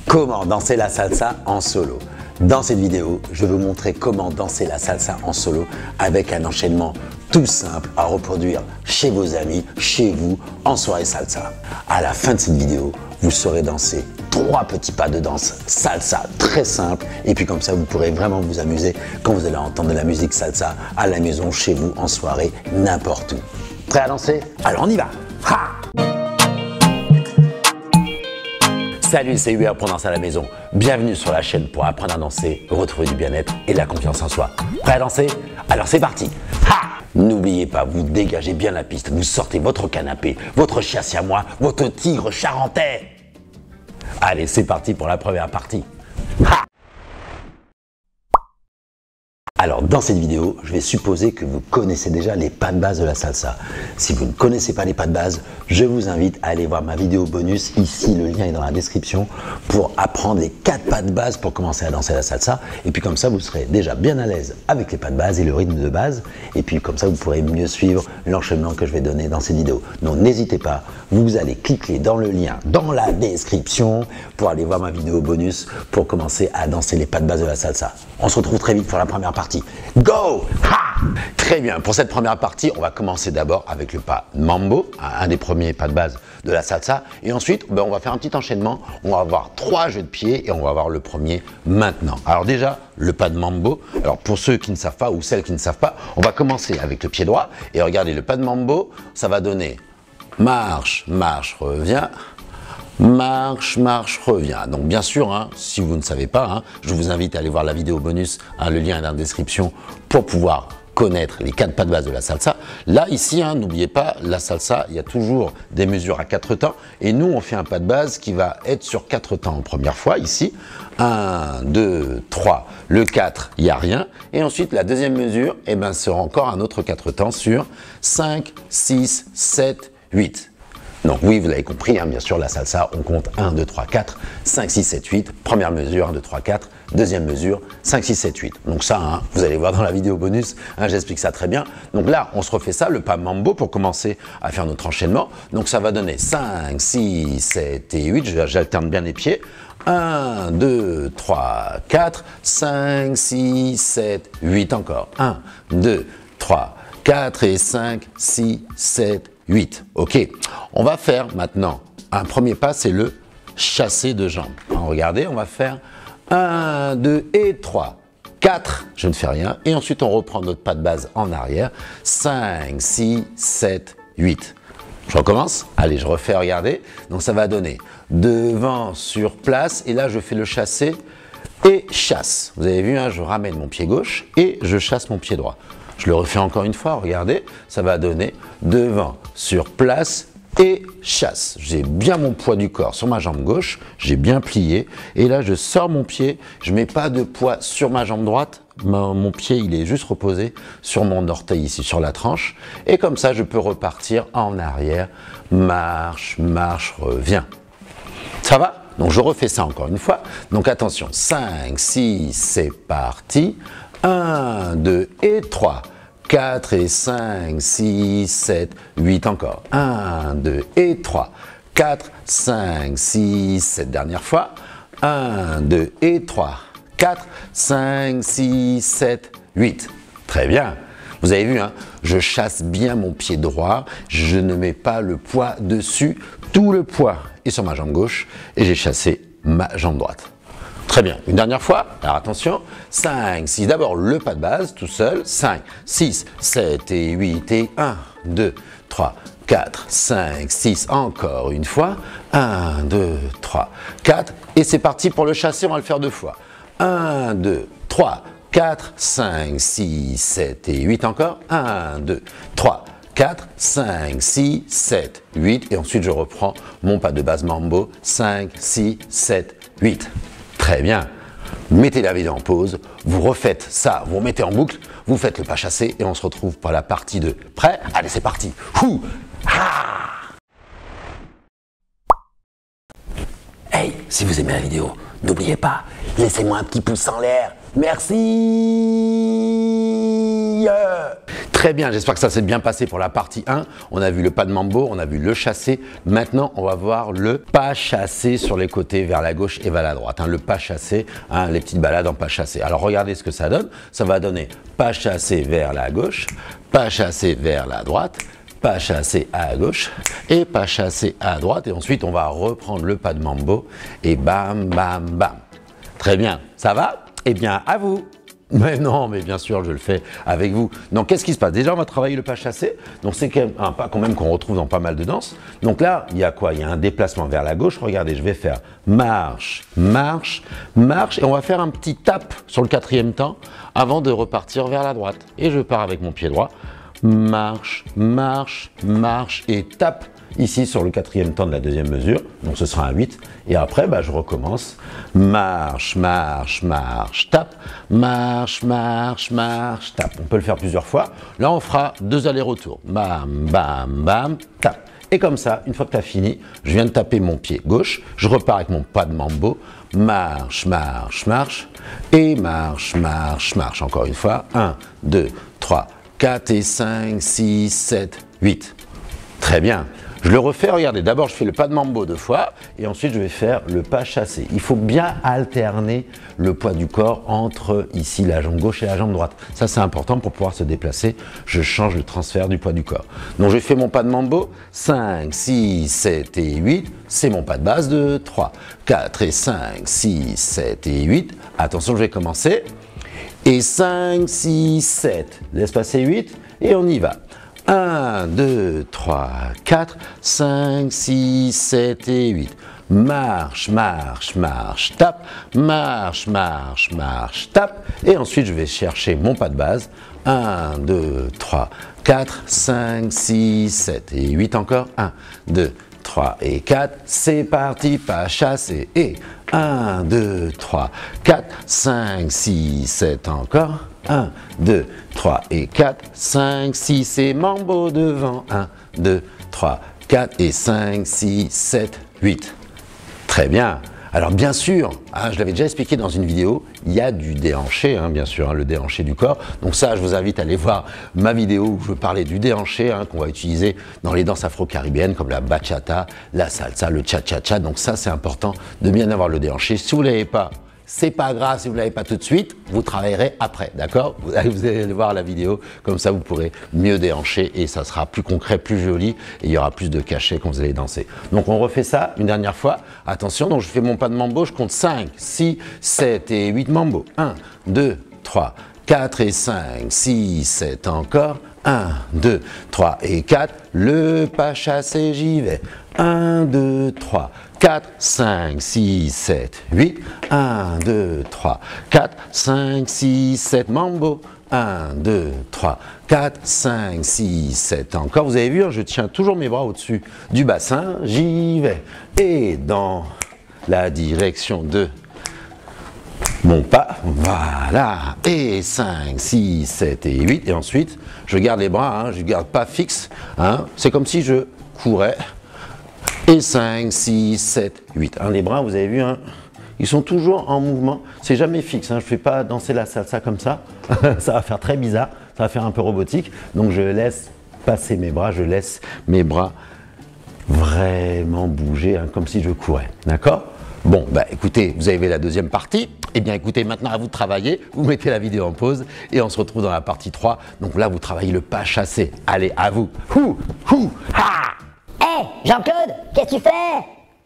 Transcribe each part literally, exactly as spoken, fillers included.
Comment danser la salsa en solo? Dans cette vidéo, je vais vous montrer comment danser la salsa en solo avec un enchaînement tout simple à reproduire chez vos amis, chez vous, en soirée salsa. À la fin de cette vidéo, vous saurez danser trois petits pas de danse salsa très simple et puis comme ça, vous pourrez vraiment vous amuser quand vous allez entendre de la musique salsa à la maison, chez vous, en soirée, n'importe où. Prêt à danser? Alors on y va! Ha! Salut, c'est Hubert pour Danser à la maison. Bienvenue sur la chaîne pour apprendre à danser, retrouver du bien-être et de la confiance en soi. Prêt à danser? Alors c'est parti! Ha! N'oubliez pas, vous dégagez bien la piste, vous sortez votre canapé, votre chien siamois, votre tigre charentais. Allez, c'est parti pour la première partie. Ha! Alors, dans cette vidéo, je vais supposer que vous connaissez déjà les pas de base de la salsa. Si vous ne connaissez pas les pas de base, je vous invite à aller voir ma vidéo bonus. Ici, le lien est dans la description pour apprendre les quatre pas de base pour commencer à danser la salsa. Et puis comme ça, vous serez déjà bien à l'aise avec les pas de base et le rythme de base. Et puis comme ça, vous pourrez mieux suivre l'enchaînement que je vais donner dans cette vidéo. Donc, n'hésitez pas, vous allez cliquer dans le lien dans la description pour aller voir ma vidéo bonus pour commencer à danser les pas de base de la salsa. On se retrouve très vite pour la première partie. Go! Ha! Très bien, pour cette première partie, on va commencer d'abord avec le pas mambo, un des premiers pas de base de la salsa. Et ensuite, ben, on va faire un petit enchaînement. On va avoir trois jeux de pieds et on va voir le premier maintenant. Alors déjà, le pas de mambo. Alors pour ceux qui ne savent pas ou celles qui ne savent pas, on va commencer avec le pied droit. Et regardez, le pas de mambo, ça va donner marche, marche, revient. Marche, marche, revient. Donc bien sûr, hein, si vous ne savez pas, hein, je vous invite à aller voir la vidéo bonus, hein, le lien est dans la description pour pouvoir connaître les quatre pas de base de la salsa. Là, ici, hein, n'oubliez pas, la salsa, il y a toujours des mesures à quatre temps. Et nous, on fait un pas de base qui va être sur quatre temps en première fois, ici. un, deux, trois. Le quatre, il n'y a rien. Et ensuite, la deuxième mesure, eh ben, sera encore un autre quatre temps sur cinq, six, sept, huit. Donc oui, vous l'avez compris, hein, bien sûr, la salsa, on compte un, deux, trois, quatre, cinq, six, sept, huit. Première mesure, un, deux, trois, quatre. Deuxième mesure, cinq, six, sept, huit. Donc ça, hein, vous allez voir dans la vidéo bonus, hein, j'explique ça très bien. Donc là, on se refait ça, le pas mambo, pour commencer à faire notre enchaînement. Donc ça va donner cinq, six, sept et huit. J'alterne bien les pieds. un, deux, trois, quatre, cinq, six, sept, huit encore. un, deux, trois, quatre et cinq, six, sept, huit. Ok, on va faire maintenant un premier pas, c'est le chassé de jambes. Alors, regardez, on va faire un, deux et trois, quatre, je ne fais rien. Et ensuite, on reprend notre pas de base en arrière. cinq, six, sept, huit. Je recommence. Allez, je refais, regardez. Donc, ça va donner devant sur place. Et là, je fais le chassé et chasse. Vous avez vu, hein, je ramène mon pied gauche et je chasse mon pied droit. Je le refais encore une fois, regardez, ça va donner devant, sur place et chasse. J'ai bien mon poids du corps sur ma jambe gauche, j'ai bien plié et là je sors mon pied, je ne mets pas de poids sur ma jambe droite, mon, mon pied il est juste reposé sur mon orteil ici, sur la tranche et comme ça je peux repartir en arrière, marche, marche, reviens. Ça va? Donc je refais ça encore une fois, donc attention, cinq, six, c'est parti. un, deux et trois, quatre et cinq, six, sept, huit encore. un, deux et trois, quatre, cinq, six, sept, dernière fois. un, deux et trois, quatre, cinq, six, sept, huit. Très bien. Vous avez vu, hein, je chasse bien mon pied droit, je ne mets pas le poids dessus, tout le poids est sur ma jambe gauche et j'ai chassé ma jambe droite. Très bien, une dernière fois, alors attention, cinq, six, d'abord le pas de base tout seul, cinq, six, sept et huit et un, deux, trois, quatre, cinq, six, encore une fois, un, deux, trois, quatre, et c'est parti pour le chasser, on va le faire deux fois, un, deux, trois, quatre, cinq, six, sept et huit encore, un, deux, trois, quatre, cinq, six, sept, huit, et ensuite je reprends mon pas de base mambo, cinq, six, sept, huit. Très bien. Mettez la vidéo en pause, vous refaites ça, vous remettez en boucle, vous faites le pas chassé et on se retrouve pour la partie deux. Prêt? Allez, c'est parti. Ouh. Ah. Hey, si vous aimez la vidéo, n'oubliez pas, laissez-moi un petit pouce en l'air. Merci. Yeah! Très bien, j'espère que ça s'est bien passé pour la partie un. On a vu le pas de mambo, on a vu le chassé. Maintenant, on va voir le pas chassé sur les côtés vers la gauche et vers la droite. Hein, le pas chassé, hein, les petites balades en pas chassé. Alors, regardez ce que ça donne. Ça va donner pas chassé vers la gauche, pas chassé vers la droite, pas chassé à gauche et pas chassé à droite. Et ensuite, on va reprendre le pas de mambo et bam, bam, bam. Très bien, ça va? Eh bien, à vous! Mais non, mais bien sûr, je le fais avec vous. Donc, qu'est-ce qui se passe? Déjà, on va travailler le pas chassé. Donc, c'est quand même un pas quand même qu'on retrouve dans pas mal de danses. Donc là, il y a quoi? Il y a un déplacement vers la gauche. Regardez, je vais faire marche, marche, marche. Et on va faire un petit tap sur le quatrième temps avant de repartir vers la droite. Et je pars avec mon pied droit. Marche, marche, marche et tape ici sur le quatrième temps de la deuxième mesure, donc ce sera un huit, et après bah, je recommence, marche, marche, marche, tape, marche, marche, marche, tape. On peut le faire plusieurs fois, là on fera deux allers-retours, bam, bam, bam, tape. Et comme ça, une fois que tu as fini, je viens de taper mon pied gauche, je repars avec mon pas de mambo, marche, marche, marche, et marche, marche, marche, encore une fois, un, deux, trois, quatre et cinq, six, sept, huit. Très bien. Je le refais, regardez, d'abord je fais le pas de mambo deux fois et ensuite je vais faire le pas chassé. Il faut bien alterner le poids du corps entre ici la jambe gauche et la jambe droite. Ça c'est important pour pouvoir se déplacer. Je change le transfert du poids du corps. Donc je fais mon pas de mambo, cinq, six, sept et huit. C'est mon pas de base de trois, quatre et cinq, six, sept et huit. Attention, je vais commencer. Et cinq, six, sept. Laisse passer huit et on y va. un, deux, trois, quatre, cinq, six, sept et huit. Marche, marche, marche, tape, marche, marche, marche, tape. Et ensuite, je vais chercher mon pas de base. un, deux, trois, quatre, cinq, six, sept et huit encore. un, deux, trois et quatre. C'est parti, pas chassé. Et un, deux, trois, quatre, cinq, six, sept encore. un, deux, trois et quatre, cinq, six et mambo devant. un, deux, trois, quatre et cinq, six, sept, huit. Très bien. Alors bien sûr, hein, je l'avais déjà expliqué dans une vidéo, il y a du déhanché, hein, bien sûr, hein, le déhanché du corps. Donc ça, je vous invite à aller voir ma vidéo où je parlais du déhanché hein, qu'on va utiliser dans les danses afro-caribéennes comme la bachata, la salsa, le cha-cha-cha. Donc ça, c'est important de bien avoir le déhanché. Si vous ne l'avez pas, c'est pas grave si vous ne l'avez pas tout de suite, vous travaillerez après, d'accord? Vous allez, vous allez voir la vidéo, comme ça vous pourrez mieux déhancher et ça sera plus concret, plus joli et il y aura plus de cachet quand vous allez danser. Donc on refait ça une dernière fois. Attention, donc je fais mon pas de mambo, je compte cinq, six, sept et huit mambo. un, deux, trois, quatre et cinq, six, sept encore. un, deux, trois et quatre. Le pas chassé, j'y vais. un, deux, trois, quatre, cinq, six, sept, huit. un, deux, trois, quatre, cinq, six, sept. Mambo. un, deux, trois, quatre, cinq, six, sept. Encore. Vous avez vu, hein, je tiens toujours mes bras au-dessus du bassin. J'y vais. Et dans la direction de mon pas, voilà, et cinq, six, sept et huit, et ensuite, je garde les bras, hein, je ne garde pas fixe, hein, c'est comme si je courais, et cinq, six, sept, huit, hein, les bras, vous avez vu, hein, ils sont toujours en mouvement, c'est jamais fixe, hein, je ne fais pas danser la salsa comme ça, ça va faire très bizarre, ça va faire un peu robotique, donc je laisse passer mes bras, je laisse mes bras vraiment bouger, hein, comme si je courais, d'accord ? Bon, bah écoutez, vous avez vu la deuxième partie. Eh bien écoutez, maintenant à vous de travailler, vous mettez la vidéo en pause et on se retrouve dans la partie trois. Donc là, vous travaillez le pas chassé. Allez, à vous. Hou, hou, ha. Hé, hey, Jean-Claude, qu'est-ce que tu fais?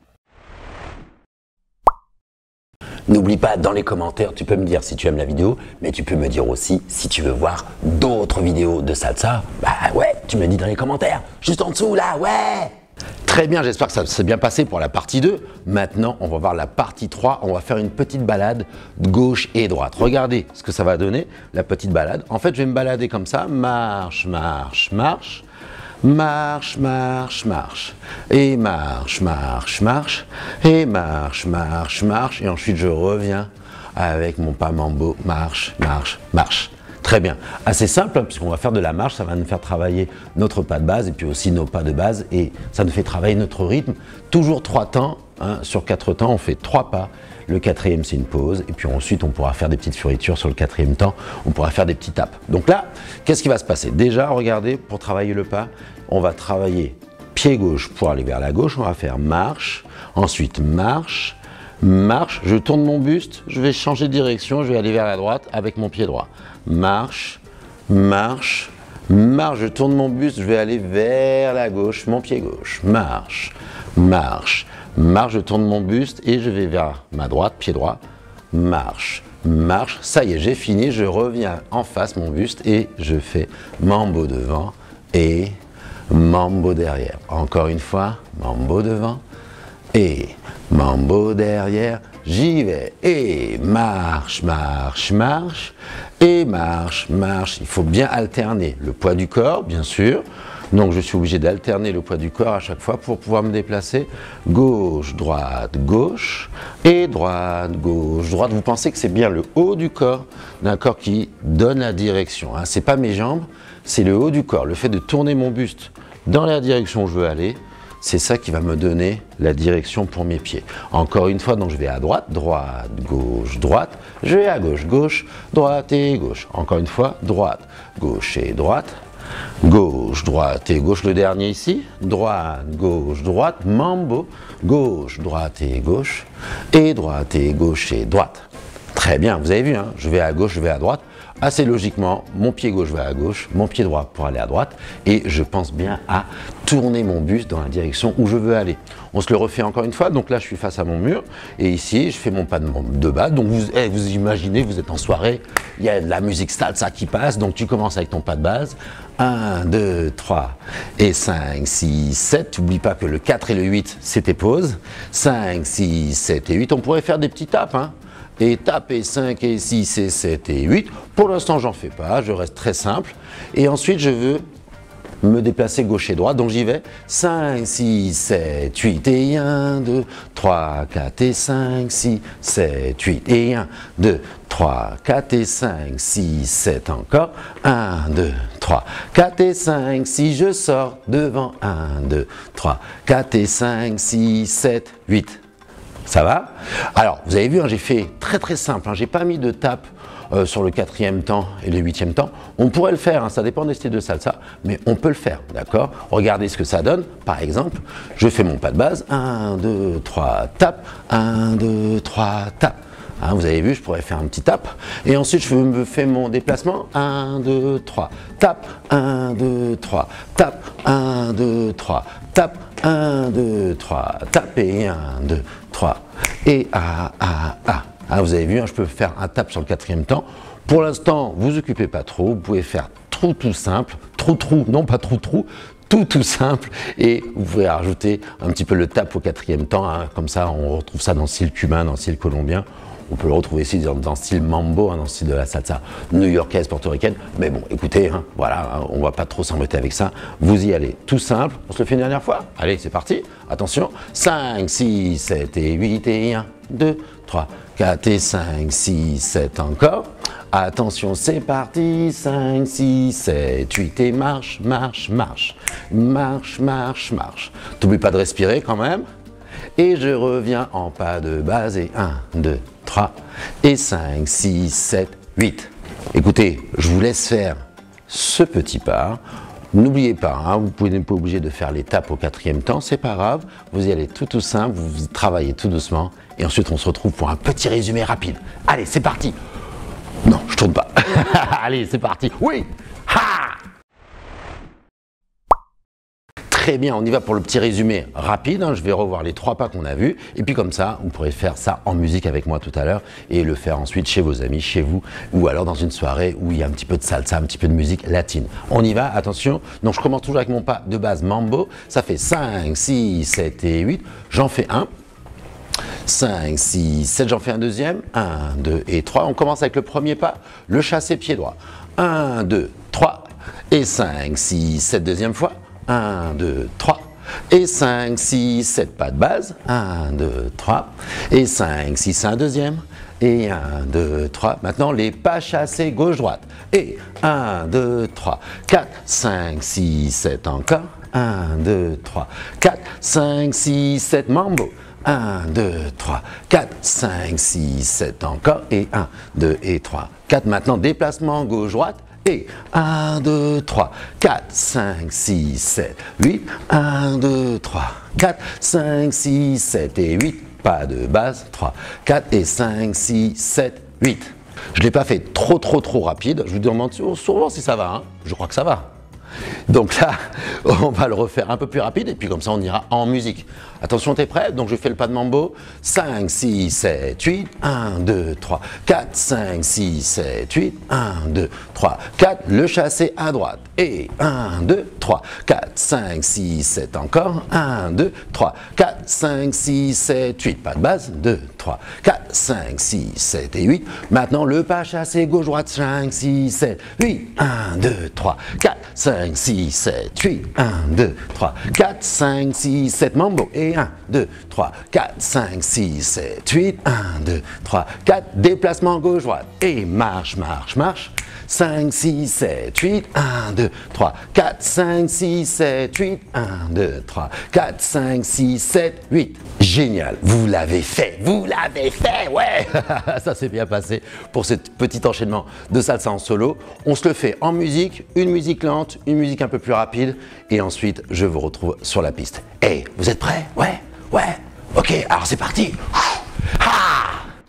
N'oublie pas, dans les commentaires, tu peux me dire si tu aimes la vidéo, mais tu peux me dire aussi si tu veux voir d'autres vidéos de salsa. Bah ouais, tu me dis dans les commentaires, juste en dessous là, ouais. Très bien, j'espère que ça s'est bien passé pour la partie deux. Maintenant, on va voir la partie trois. On va faire une petite balade gauche et droite. Regardez ce que ça va donner, la petite balade. En fait, je vais me balader comme ça. Marche, marche, marche. Marche, marche, marche. Et marche, marche, marche. Et marche, marche, marche. Et ensuite, je reviens avec mon pas mambo. Marche, marche, marche. Très bien. Assez simple, hein, puisqu'on va faire de la marche, ça va nous faire travailler notre pas de base et puis aussi nos pas de base et ça nous fait travailler notre rythme. Toujours trois temps hein, sur quatre temps, on fait trois pas. Le quatrième, c'est une pause. Et puis ensuite, on pourra faire des petites fioritures sur le quatrième temps. On pourra faire des petits tapes. Donc là, qu'est-ce qui va se passer? Déjà, regardez, pour travailler le pas, on va travailler pied gauche pour aller vers la gauche. On va faire marche. Ensuite, marche. Marche, je tourne mon buste, je vais changer de direction, je vais aller vers la droite avec mon pied droit. Marche, marche, marche, je tourne mon buste, je vais aller vers la gauche, mon pied gauche. Marche, marche, marche, je tourne mon buste et je vais vers ma droite, pied droit. Marche, marche, ça y est, j'ai fini, je reviens en face mon buste et je fais mambo devant et mambo derrière. Encore une fois, mambo devant et mambo derrière, j'y vais, et marche, marche, marche, et marche, marche. Il faut bien alterner le poids du corps, bien sûr. Donc je suis obligé d'alterner le poids du corps à chaque fois pour pouvoir me déplacer. Gauche, droite, gauche, et droite, gauche, droite. Vous pensez que c'est bien le haut du corps d'un corps qui donne la direction, hein. Ce n'est pas mes jambes, c'est le haut du corps. Le fait de tourner mon buste dans la direction où je veux aller, c'est ça qui va me donner la direction pour mes pieds. Encore une fois, donc je vais à droite, droite, gauche, droite. Je vais à gauche, gauche, droite et gauche. Encore une fois, droite, gauche et droite. Gauche, droite et gauche. Le dernier ici. Droite, gauche, droite. Mambo. Gauche, droite et gauche. Et droite et gauche et droite. Très bien, vous avez vu, hein, je vais à gauche, je vais à droite. Assez logiquement, mon pied gauche va à gauche, mon pied droit pour aller à droite, et je pense bien à tourner mon buste dans la direction où je veux aller. On se le refait encore une fois, donc là je suis face à mon mur, et ici je fais mon pas de, de bas, donc vous, eh, vous imaginez, vous êtes en soirée, il y a de la musique salsa qui passe, donc tu commences avec ton pas de base, un, deux, trois, et cinq, six, sept, n'oublie pas que le quatre et le huit c'était pause, cinq, six, sept et huit, on pourrait faire des petits tapes, hein. Et taper cinq et six et sept et huit. Pour l'instant, j'en fais pas, je reste très simple. Et ensuite, je veux me déplacer gauche et droite, donc j'y vais. cinq, six, sept, huit et un, deux, trois, quatre et cinq, six, sept, huit et un, deux, trois, quatre et cinq, six, sept encore. un, deux, trois, quatre et cinq, six, je sors devant. un, deux, trois, quatre et cinq, six, sept, huit. Ça va? Alors, vous avez vu, hein, j'ai fait très très simple, hein, j'ai pas mis de tape euh, sur le quatrième temps et le huitième temps. On pourrait le faire, hein, ça dépend des styles de salsa, mais on peut le faire, d'accord? Regardez ce que ça donne. Par exemple, je fais mon pas de base, un, deux, trois, tape, un, deux, trois, tape. Hein, vous avez vu, je pourrais faire un petit tape. Et ensuite, je me fais mon déplacement. un, deux, trois. Tape. un, deux, trois. Tape. un, deux, trois. Tape. un, deux, trois. Tape. Et un, deux, trois. Et ah, ah, ah. Hein, vous avez vu, hein, je peux faire un tape sur le quatrième temps. Pour l'instant, vous occupez pas trop. Vous pouvez faire trou tout simple. Trou trou, non pas trou trou. Tout tout simple, et vous pouvez rajouter un petit peu le tape au quatrième temps, hein, comme ça on retrouve ça dans le style cubain, dans le style colombien. On peut le retrouver ici dans, dans le style mambo, hein, dans le style de la salsa new-yorkaise, portoricaine. Mais bon, écoutez, hein, voilà, hein, on va pas trop s'embêter avec ça. Vous y allez, tout simple. On se le fait une dernière fois. Allez, c'est parti. Attention. cinq, six, sept et huit et un, deux, trois, quatre et cinq, six, sept encore. Attention, c'est parti. cinq, six, sept, huit et marche, marche, marche. Marche, marche, marche. T'oublies pas de respirer quand même. Et je reviens en pas de base et un, deux, trois et cinq, six, sept, huit. Écoutez, je vous laisse faire ce petit pas. N'oubliez pas, hein, vous n'êtes pas obligé de faire les tapes au quatrième temps, c'est pas grave. Vous y allez tout tout simple, vous travaillez tout doucement et ensuite on se retrouve pour un petit résumé rapide. Allez, c'est parti. Non, je tourne pas. Allez, c'est parti. Oui. Ha! Très bien, on y va pour le petit résumé rapide, hein. Je vais revoir les trois pas qu'on a vus, et puis comme ça, vous pourrez faire ça en musique avec moi tout à l'heure, et le faire ensuite chez vos amis, chez vous, ou alors dans une soirée où il y a un petit peu de salsa, un petit peu de musique latine. On y va, attention, donc je commence toujours avec mon pas de base mambo, ça fait cinq, six, sept et huit, j'en fais un, cinq, six, sept, j'en fais un deuxième, un, deux et trois, on commence avec le premier pas, le chassé pied droit, un, deux, trois, et cinq, six, sept, deuxième fois, un, deux, trois, et cinq, six, sept, pas de base, un, deux, trois, et cinq, six, un deuxième, et un, deux, trois, maintenant les pas chassés gauche-droite, et un, deux, trois, quatre, cinq, six, sept encore, un, deux, trois, quatre, cinq, six, sept, mambo, un, deux, trois, quatre, cinq, six, sept encore. Et un, deux et trois, quatre. Maintenant, déplacement gauche-droite. Et un, deux, trois, quatre, cinq, six, sept, huit. un, deux, trois, quatre, cinq, six, sept et huit. Pas de base. trois, quatre et cinq, six, sept, huit. Je ne l'ai pas fait trop, trop, trop rapide. Je vous demande souvent si ça va. Hein. Je crois que ça va. Donc là, on va le refaire un peu plus rapide et puis comme ça, on ira en musique. Attention, t'es prêt? Donc je fais le pas de mambo. cinq, six, sept, huit. un, deux, trois, quatre, cinq, six, sept, huit. un, deux, trois, quatre. Le chassé à droite. Et un, deux, trois, quatre, cinq, six, sept encore. un, deux, trois, quatre, cinq, six, sept, huit. Pas de base. deux, trois, quatre, cinq, six, sept et huit. Maintenant, le pas chassé gauche-droite. cinq, six, sept, huit. un, deux, trois, quatre, cinq, six, sept, huit. un, deux, trois, quatre, cinq, six, sept. Mambo. Et un, deux, trois, quatre, cinq, six, sept, huit. un, deux, trois, quatre. Déplacement gauche-droite. Et marche, marche, marche. cinq, six, sept, huit. un, deux, trois, quatre, cinq, six, sept, huit. un, deux, trois, quatre, cinq, six, sept, huit. Génial. Vous l'avez fait. Vous l'avez fait. Ouais. Ça s'est bien passé pour ce petit enchaînement de salsa en solo. On se le fait en musique. Une musique lente, une musique un peu plus rapide. Et ensuite, je vous retrouve sur la piste. Hey, vous êtes prêts? Ouais. Ouais. Ok. Alors c'est parti. Ah!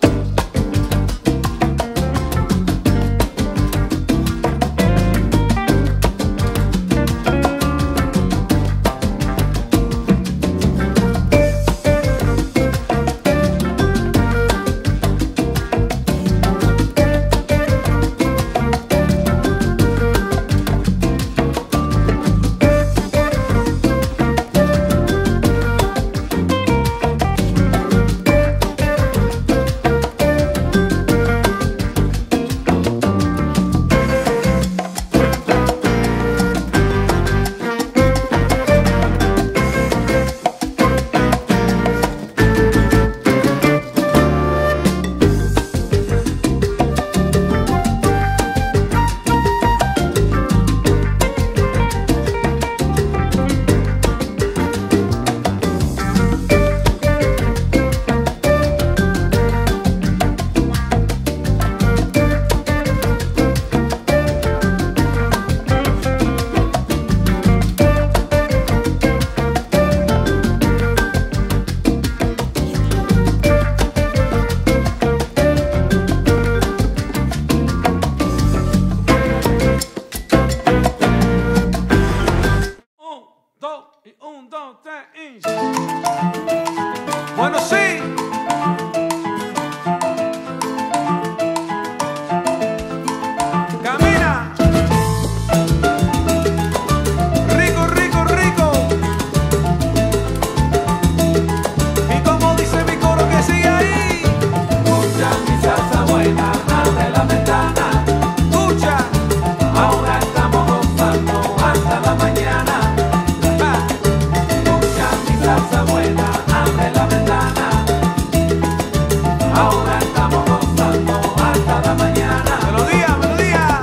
Bueno, sí. Camina. Rico, rico, rico. Y como dice mi coro que sigue ahí. Escucha mi salsa buena, abre la ventana. Escucha. Ahora estamos gozando hasta la mañana. Va. Escucha mi salsa buena, abre la ventana. Ahora estamos gozando hasta la mañana. Melodía, melodía.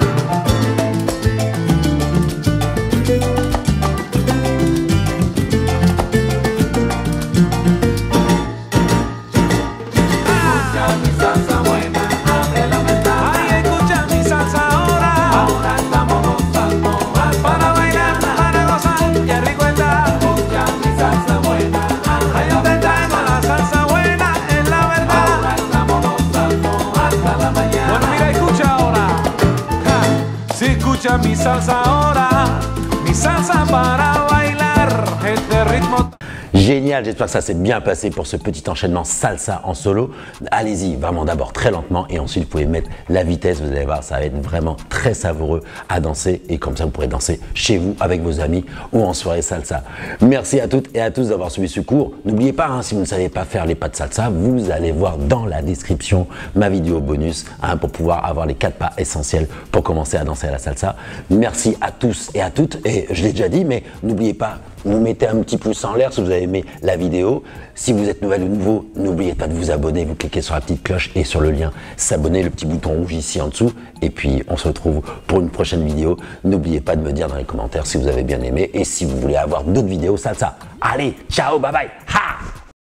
Escucha mi salsa buena, abre la ventana. Ay, escucha mi salsa ahora. Ahora estamos gozando hasta para bailar, para gozar, qué rico está. Escucha mi salsa buena, ahí donde tengo la salsa buena, es la verdad. Ahora estamos gozando hasta la mañana. Bueno, mira, escucha ahora. Ja. Si escucha mi salsa ahora, mi salsa para bailar este ritmo. Génial, j'espère que ça s'est bien passé pour ce petit enchaînement salsa en solo. Allez-y, vraiment d'abord très lentement et ensuite vous pouvez mettre la vitesse, vous allez voir, ça va être vraiment très savoureux à danser et comme ça vous pourrez danser chez vous avec vos amis ou en soirée salsa. Merci à toutes et à tous d'avoir suivi ce cours. N'oubliez pas, hein, si vous ne savez pas faire les pas de salsa, vous allez voir dans la description ma vidéo bonus hein, pour pouvoir avoir les quatre pas essentiels pour commencer à danser à la salsa. Merci à tous et à toutes et je l'ai déjà dit, mais n'oubliez pas, vous mettez un petit pouce en l'air si vous avez aimé la vidéo. Si vous êtes nouvelle ou nouveau, n'oubliez pas de vous abonner. Vous cliquez sur la petite cloche et sur le lien s'abonner, le petit bouton rouge ici en dessous. Et puis, on se retrouve pour une prochaine vidéo. N'oubliez pas de me dire dans les commentaires si vous avez bien aimé et si vous voulez avoir d'autres vidéos salsa. Allez, ciao, bye bye. Ha!